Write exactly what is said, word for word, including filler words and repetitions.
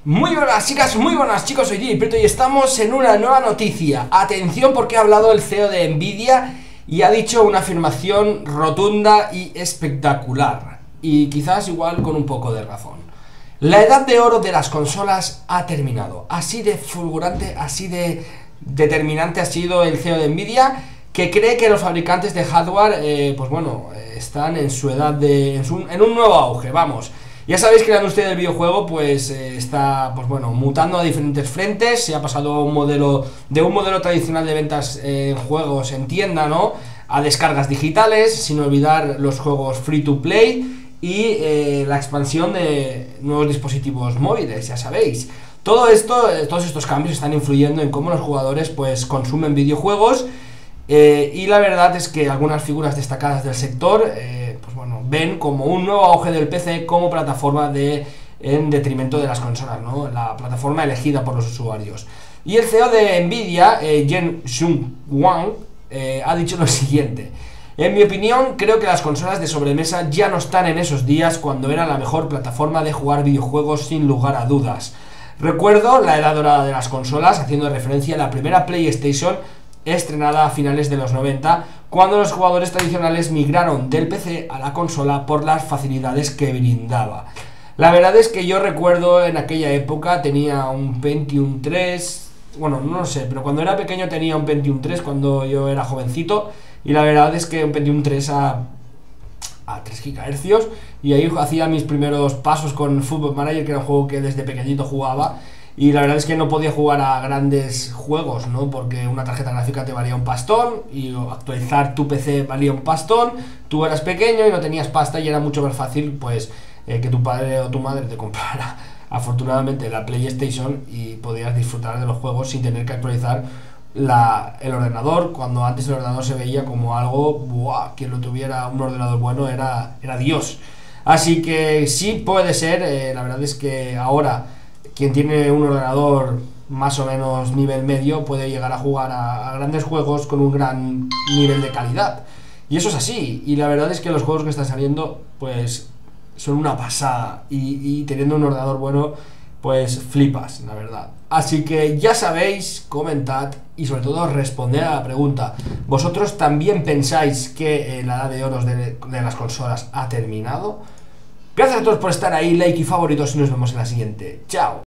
Muy buenas chicas, muy buenas chicos, soy Jimmy Prieto y estamos en una nueva noticia. Atención porque ha hablado el C E O de Nvidia y ha dicho una afirmación rotunda y espectacular. Y quizás igual con un poco de razón. La edad de oro de las consolas ha terminado. Así de fulgurante, así de determinante ha sido el C E O de Nvidia, que cree que los fabricantes de hardware, eh, pues bueno, están en su edad de... En, su, en un nuevo auge, vamos. Ya sabéis que la industria del videojuego pues eh, está pues bueno mutando a diferentes frentes. Se ha pasado a un modelo de un modelo tradicional de ventas en eh, juegos en tienda, ¿no?, a descargas digitales, sin olvidar los juegos free to play y eh, la expansión de nuevos dispositivos móviles, ya sabéis. Todo esto, eh, todos estos cambios están influyendo en cómo los jugadores pues consumen videojuegos. Eh, y la verdad es que algunas figuras destacadas del sector eh, pues bueno, ven como un nuevo auge del P C como plataforma de, en detrimento de las consolas, ¿no?, la plataforma elegida por los usuarios. Y el C E O de Nvidia, eh, Jensen Huang, eh, ha dicho lo siguiente: en mi opinión, creo que las consolas de sobremesa ya no están en esos días cuando era la mejor plataforma de jugar videojuegos sin lugar a dudas. Recuerdo la edad dorada de las consolas, haciendo referencia a la primera PlayStation estrenada a finales de los noventa, cuando los jugadores tradicionales migraron del P C a la consola por las facilidades que brindaba. La verdad es que yo recuerdo en aquella época, tenía un Pentium tres, bueno, no lo sé, pero cuando era pequeño tenía un Pentium tres, cuando yo era jovencito, y la verdad es que un Pentium tres a, a tres gigahercios, y ahí hacía mis primeros pasos con Football Manager, que era un juego que desde pequeñito jugaba. Y la verdad es que no podía jugar a grandes juegos, ¿no?, porque una tarjeta gráfica te valía un pastón y actualizar tu P C valía un pastón. Tú eras pequeño y no tenías pasta y era mucho más fácil pues eh, que tu padre o tu madre te comprara afortunadamente la PlayStation y podías disfrutar de los juegos sin tener que actualizar la, el ordenador, cuando antes el ordenador se veía como algo, ¡buah!, quien lo tuviera un ordenador bueno era, era Dios. Así que sí puede ser, eh, la verdad es que ahora quien tiene un ordenador más o menos nivel medio puede llegar a jugar a, a grandes juegos con un gran nivel de calidad. Y eso es así. Y la verdad es que los juegos que están saliendo pues son una pasada. Y, y teniendo un ordenador bueno pues flipas, la verdad. Así que ya sabéis, comentad y sobre todo responded a la pregunta: ¿vosotros también pensáis que eh, la edad de oro de, de las consolas ha terminado? Gracias a todos por estar ahí, like y favoritos y nos vemos en la siguiente. ¡Chao!